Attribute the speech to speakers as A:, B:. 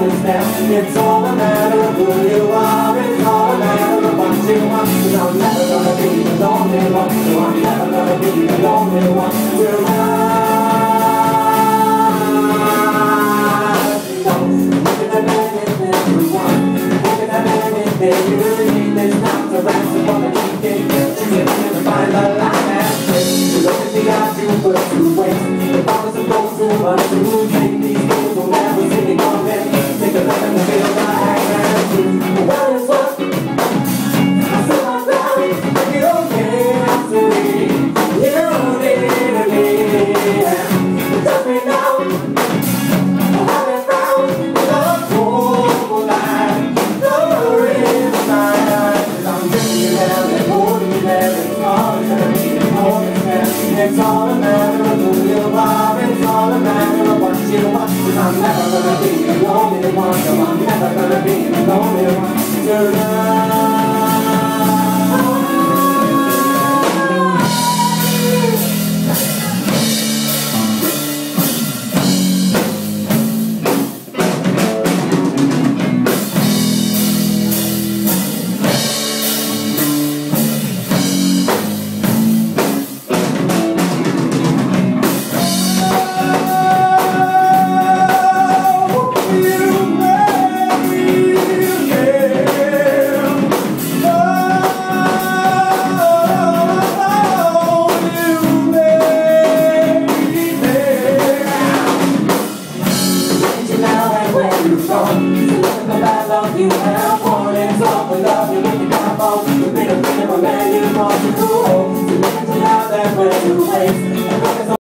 A: honest now. It's all a matter of who you are. It's all a matter of what you want. 'Cause I'm never gonna be the lonely one. So I'm never gonna be the lonely one. We're right. Look at that anything you want. Look at that anything you need. There's not to ransom for the cheating. You can find the light and faith. You look at the odds you put to waste. The promise of those who must do. Take these fools will never see me coming. Take a look at the field I hang and shoot. Well, it's what I said my valley. If you don't care to me, you don't need me. It does me now. I haven't found the full line. The real sign. 'Cause I'm bringing you down and holding you there. It's all gonna be important there. It's all a matter of who you are. It's all a matter of what you want. 'Cause I'm never gonna be the only one. No, I'm never gonna be the only one. You're right. You have one, it's all we love you. Look at my phone, you've been a man, you want to